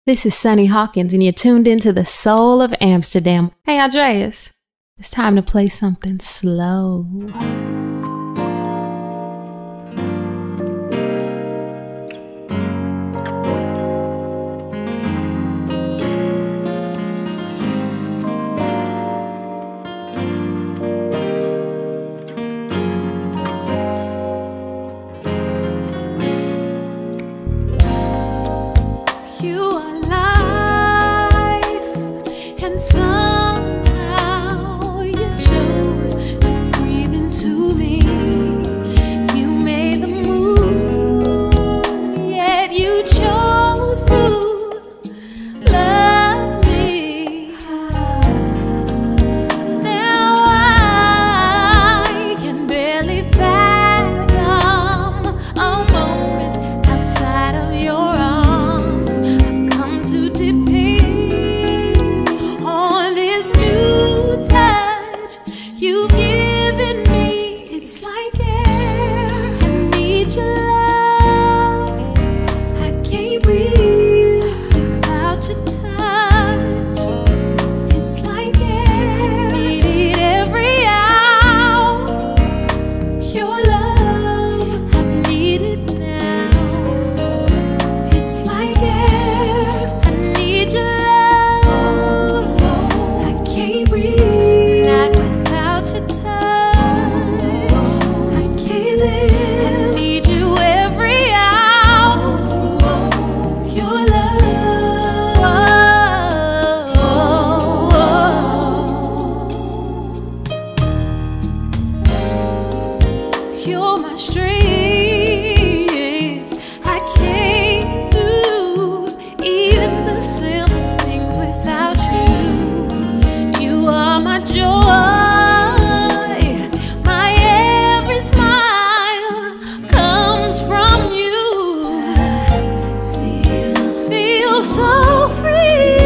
This is Sunny Hawkins, and you're tuned into the soul of Amsterdam. Hey, Andreas, it's time to play something slow. Somehow you chose to breathe into me. You made the move, yet you chose to love me. Now I can barely fathom a moment outside of your arms. I've come to depend on this new touch you've given me. It's like air, I need your love. I can't breathe without your touch. It's like air, I need it every hour. Your love, I need it now. It's like air, I need your love. I can't breathe, not without your touch. I can't live, I need you every hour. Your love, you're my strength. I can't do even the simple things without you. You are my joy, my every smile comes from you. I feel so free.